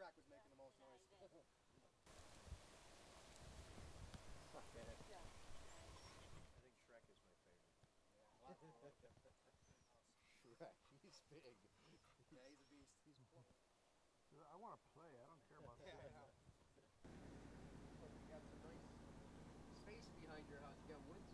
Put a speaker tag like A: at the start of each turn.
A: Shrek was making the most noise.
B: Fuck that.
C: Yeah.
B: I think Shrek is my favorite.
A: Yeah, a lot of people like him.
B: Shrek, he's big.
A: Yeah, he's a beast. He's
D: I want to play. I don't care about
A: yeah,
D: that.
A: I know. Look, you got some nice space behind your house. You got wood